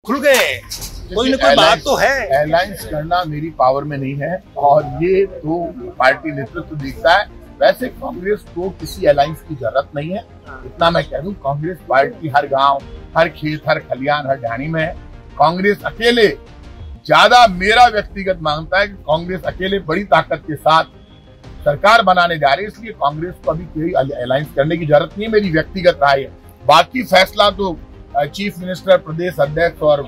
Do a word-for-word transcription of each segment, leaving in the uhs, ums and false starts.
खुल गए, कोई ना कोई बात तो है। अलायंस करना मेरी पावर में नहीं है और ये तो पार्टी नेतृत्व देखता है। वैसे कांग्रेस को किसी अलायंस की जरूरत नहीं है, इतना मैं कह दूं। कांग्रेस पार्टी हर गांव, हर खेत, हर खलियान, हर ढाणी में है। कांग्रेस अकेले ज्यादा, मेरा व्यक्तिगत मानता है कि कांग्रेस अकेले बड़ी ताकत के साथ सरकार बनाने जा रही है, इसलिए कांग्रेस को अभी कोई अलायंस करने की जरूरत नहीं है, मेरी व्यक्तिगत राय है। बाकी फैसला तो चीफ मिनिस्टर, प्रदेश अध्यक्ष और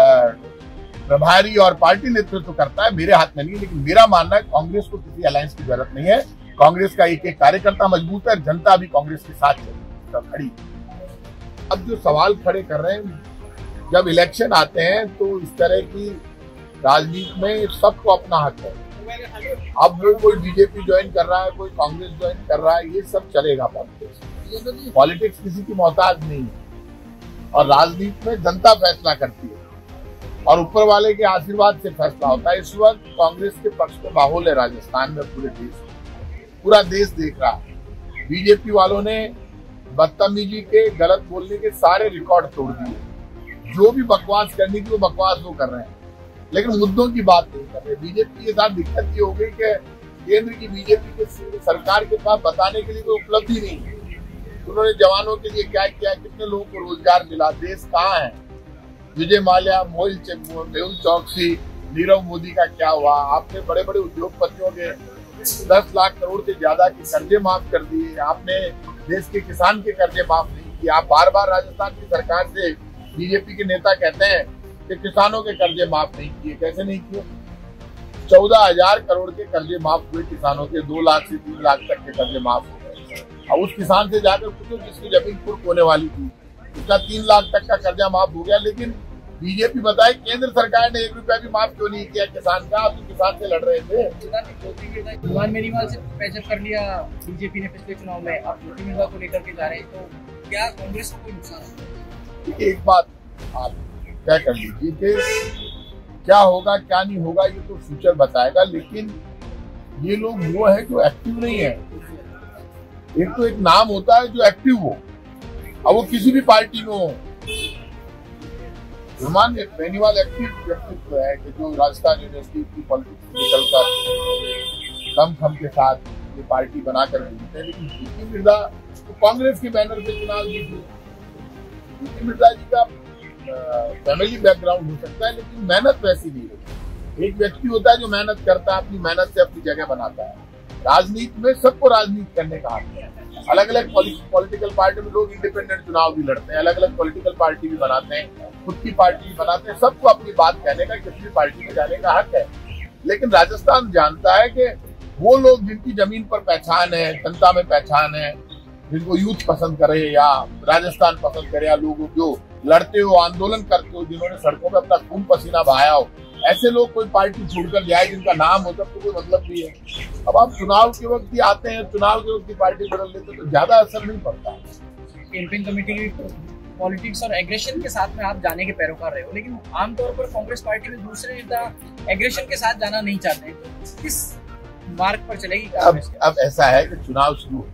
प्रभारी और पार्टी नेतृत्व करता है, मेरे हाथ में नहीं है। लेकिन मेरा मानना है कांग्रेस को किसी अलायंस की जरूरत नहीं है। कांग्रेस का एक एक कार्यकर्ता मजबूत है, जनता भी कांग्रेस के साथ खड़ी। अब जो सवाल खड़े कर रहे हैं, जब इलेक्शन आते हैं तो इस तरह की राजनीति में सबको अपना हक है। अब वो कोई बीजेपी ज्वाइन कर रहा है, कोई कांग्रेस ज्वाइन कर रहा है, ये सब चलेगा। पॉलिटिक्स पॉलिटिक्स किसी की मोहताज नहीं है और राजनीति में जनता फैसला करती है और ऊपर वाले के आशीर्वाद से फैसला होता है। इस वक्त कांग्रेस के पक्ष में माहौल है राजस्थान में, पूरे देश पूरा देश देख रहा है। बीजेपी वालों ने बदतमीजी के, गलत बोलने के सारे रिकॉर्ड तोड़ दिए। जो भी बकवास करनी थी वो बकवास वो कर रहे हैं, लेकिन मुद्दों की बात नहीं कर रहे। बीजेपी के साथ दिक्कत ये हो गई कि केंद्र की बीजेपी के सरकार के पास बताने के लिए कोई उपलब्धि नहीं है। उन्होंने जवानों के लिए क्या किया, कितने लोगों को रोजगार मिला, देश कहाँ है। विजय माल्या, मेहुल चौकसी, नीरव मोदी का क्या हुआ। आपने बड़े बड़े उद्योगपतियों के दस लाख करोड़ से ज्यादा के कर्जे माफ कर दिए। आपने देश के किसान के कर्जे माफ नहीं किए। आप बार बार राजस्थान की सरकार से बीजेपी के नेता कहते हैं कि किसानों के कर्जे माफ नहीं किए। कैसे नहीं किए? चौदह हजार करोड़ के कर्जे माफ हुए किसानों के, दो लाख से तीन लाख तक के कर्जे माफ हो गए। अब उस किसान से जाकर पूछो जिसकी जमीन कुर्क होने वाली थी, उसका तीन लाख तक का कर्जा माफ हो गया। लेकिन बीजेपी बताए केंद्र सरकार ने एक रुपया भी माफ क्यों नहीं किया किसान का? आप तो किसान से लड़ रहे थे। भगवान मेरीवाल से पैचअप कर लिया बीजेपी ने पिछले चुनाव में, आप ज्योति मेरीवाल को लेकर के जा रहे हैं, तो क्या कांग्रेस को कोई नुकसान है? एक बात आप तय कर लीजिए कि क्या होगा क्या नहीं होगा, ये तो फ्यूचर बताएगा। लेकिन ये लोग वो है जो एक्टिव नहीं है। एक तो एक नाम होता है जो एक्टिव हो, अब वो किसी भी पार्टी में हो। भगवान बेनीवाल एक्टिव व्यक्तित्व है कि जो राजस्थान यूनिवर्सिटी की पॉलिटिक्स निकलकर दम खम के साथ ये पार्टी बनाकर जीते। लेकिन ज्योति मिर्जा तो कांग्रेस के बैनर पे चुनाव जीते। ज्योति मिर्जा जी का फैमिली बैकग्राउंड हो सकता है, लेकिन मेहनत वैसी नहीं होती। एक व्यक्ति होता है जो मेहनत करता है, अपनी मेहनत से अपनी जगह बनाता है। राजनीति में सबको राजनीति करने का हक है। अलग अलग पॉलिटिकल पार्टी में लोग इंडिपेंडेंट चुनाव भी लड़ते हैं, अलग अलग पॉलिटिकल पार्टी भी बनाते हैं, खुद की पार्टी भी बनाते हैं। सबको अपनी बात कहने का, किसी भी पार्टी में जाने का हक है। लेकिन राजस्थान जानता है कि वो लोग जिनकी जमीन पर पहचान है, जनता में पहचान है, जिनको यूथ पसंद करे या राजस्थान पसंद करे, या लोग जो लड़ते हो, आंदोलन करते हो, जिन्होंने सड़कों पे अपना खून पसीना बहाया हो, ऐसे लोग कोई पार्टी छोड़कर जाए जिनका नाम हो, तब तो कोई मतलब नहीं है। अब आप चुनाव के वक्त ही आते हैं, चुनाव के वक्त की पार्टी बदल लेते तो ज्यादा असर नहीं पड़ता। कैंपेन कमेटी की पॉलिटिक्स और एग्रेशन के साथ में आप जाने के पैरोकार रहे हो, लेकिन आमतौर पर कांग्रेस पार्टी में दूसरे नेता एग्रेशन के साथ जाना नहीं चाहते, तो किस मार्ग पर चलेगी कांग्रेस? अब, अब ऐसा है कि चुनाव शुरू हो,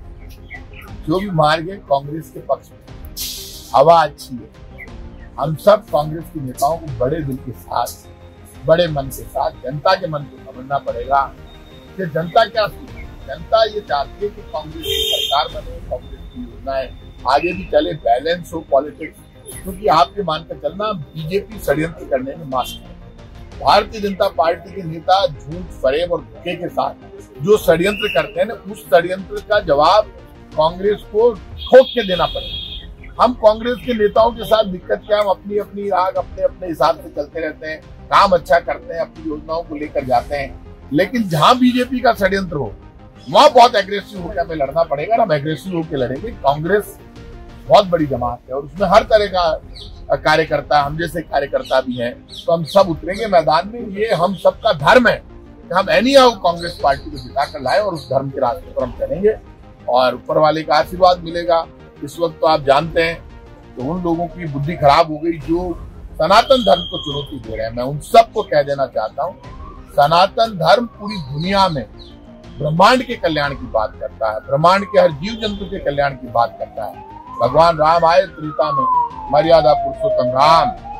जो भी मार्ग है कांग्रेस के पक्ष में, हवा अच्छी है। हम सब कांग्रेस के नेताओं को बड़े दिल के साथ, बड़े मन के साथ जनता के मन को समझना पड़ेगा कि जनता क्या सोचती है। जनता ये चाहती है कि कांग्रेस की सरकार बने, कांग्रेस की योजनाएं आगे भी चले, बैलेंस हो पॉलिटिक्स। क्योंकि आपके मानकर चलना, बीजेपी षड्यंत्र करने में मास्टर है। भारतीय जनता पार्टी के नेता झूठ, फरेब और धोखे के साथ जो षड्यंत्र करते हैं ना, उस षड्यंत्र का जवाब कांग्रेस को ठोक के देना पड़ेगा। हम कांग्रेस के नेताओं के साथ दिक्कत क्या, हम अपनी अपनी आग अपने अपने हिसाब से चलते रहते हैं, काम अच्छा करते हैं, अपनी योजनाओं को लेकर जाते हैं। लेकिन जहां बीजेपी का षड्यंत्र हो, वहां बहुत एग्रेसिव होकर हमें लड़ना पड़ेगा। हम एग्रेसिव होकर लड़ेंगे। कांग्रेस बहुत बड़ी जमात है और उसमें हर तरह का कार्यकर्ता, हम जैसे कार्यकर्ता भी हैं, तो हम सब उतरेंगे मैदान में। ये हम सबका धर्म है कि हम एनी हाउ कांग्रेस पार्टी को जिता कर लाए और उस धर्म के रास्ते पर हम चलेंगे और ऊपर वाले का आशीर्वाद मिलेगा। इस वक्त तो आप जानते हैं तो उन लोगों की बुद्धि खराब हो गई जो सनातन धर्म को चुनौती दे रहे हैं। मैं उन सबको कह देना चाहता हूँ, सनातन धर्म पूरी दुनिया में ब्रह्मांड के कल्याण की बात करता है, ब्रह्मांड के हर जीव जंतु के कल्याण की बात करता है। भगवान राम आए त्रेता में, मर्यादा पुरुषोत्तम राम।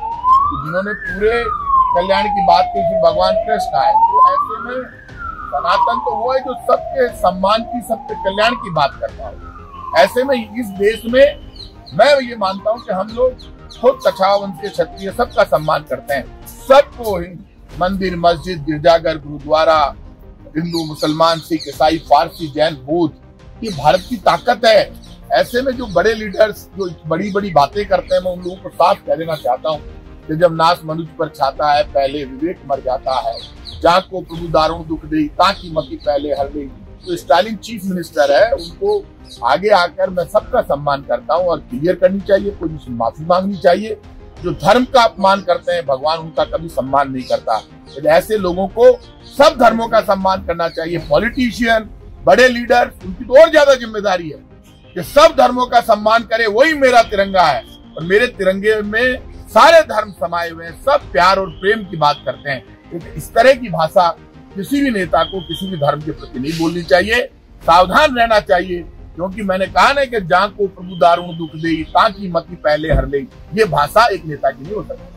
जिन्होंने पूरे कल्याण की बात की थी, भगवान कृष्ण आए। तो ऐसे में सनातन तो वो है जो सबके सम्मान की, सबके कल्याण की बात करता है। ऐसे में इस देश में मैं ये मानता हूँ कि हम लोग खुद कछावा वंश के क्षत्रिय सबका सम्मान करते हैं। सबको मंदिर, मस्जिद, गिरजाघर, गुरुद्वारा, हिंदू, मुसलमान, सिख, ईसाई, फारसी, जैन, बौद्ध, ये भारत की ताकत है। ऐसे में जो बड़े लीडर्स जो बड़ी बड़ी बातें करते हैं, मैं उन लोगों को साफ कह देना चाहता हूँ कि जब नाश मनुष्य पर छाता है, पहले विवेक मर जाता है। जहाँ को प्रभु दारुण दुख दे, ताकि मती पहले हर दे। तो स्टालिन चीफ मिनिस्टर है, उनको आगे आकर मैं सबका सम्मान करता हूँ और क्लियर करनी चाहिए, कोई माफी मांगनी चाहिए। जो धर्म का अपमान करते हैं, भगवान उनका कभी सम्मान नहीं करता। तो ऐसे लोगों को सब धर्मों का सम्मान करना चाहिए। पॉलिटिशियन, बड़े लीडर, उनकी तो और ज्यादा जिम्मेदारी है कि सब धर्मों का सम्मान करे। वही मेरा तिरंगा है और मेरे तिरंगे में सारे धर्म समाये हुए हैं। सब प्यार और प्रेम की बात करते हैं। इस तरह की भाषा किसी भी नेता को किसी भी धर्म के प्रति नहीं बोलनी चाहिए। सावधान रहना चाहिए, क्योंकि मैंने कहा ना कि जहाँ को प्रभु दारुण दुख दे, ताकि मती पहले हर ले, ये भाषा एक नेता की नहीं हो सकती।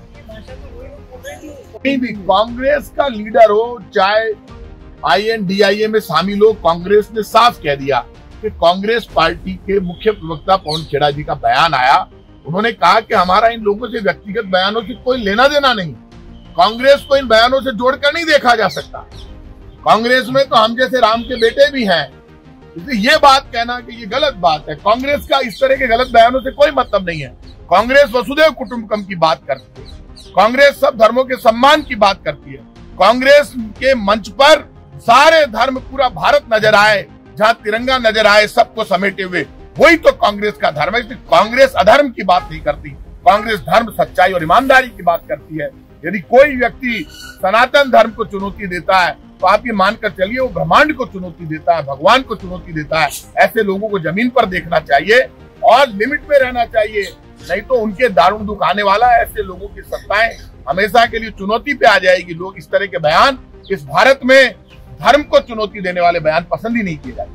कहीं भी कांग्रेस का लीडर हो, चाहे आई एन डी आई ए में शामिल हो, कांग्रेस ने साफ कह दिया कि कांग्रेस पार्टी के मुख्य प्रवक्ता पवन खेड़ा जी का बयान आया। उन्होंने कहा कि हमारा इन लोगों से व्यक्तिगत बयानों से कोई लेना देना नहीं। कांग्रेस को इन बयानों से जोड़कर नहीं देखा जा सकता। कांग्रेस में तो हम जैसे राम के बेटे भी हैं, इसलिए ये बात कहना कि ये गलत बात है। कांग्रेस का इस तरह के गलत बयानों से कोई मतलब नहीं है। कांग्रेस वसुधैव कुटुंबकम की बात करती है, कांग्रेस सब धर्मों के सम्मान की बात करती है। कांग्रेस के मंच पर सारे धर्म, पूरा भारत नजर आए, जहाँ तिरंगा नजर आए, सबको समेटे हुए, वही तो कांग्रेस का धर्म है। कांग्रेस अधर्म की बात नहीं करती, कांग्रेस धर्म, सच्चाई और ईमानदारी की बात करती है। यदि कोई व्यक्ति सनातन धर्म को चुनौती देता है तो आप ये मानकर चलिए वो ब्रह्मांड को चुनौती देता है, भगवान को चुनौती देता है। ऐसे लोगों को जमीन पर देखना चाहिए और लिमिट में रहना चाहिए, नहीं तो उनके दारुण दुख आने वाला है। ऐसे लोगों की सत्ताएं हमेशा के लिए चुनौती पे आ जाएगी। लोग इस तरह के बयान, इस भारत में धर्म को चुनौती देने वाले बयान पसंद ही नहीं किए जाते।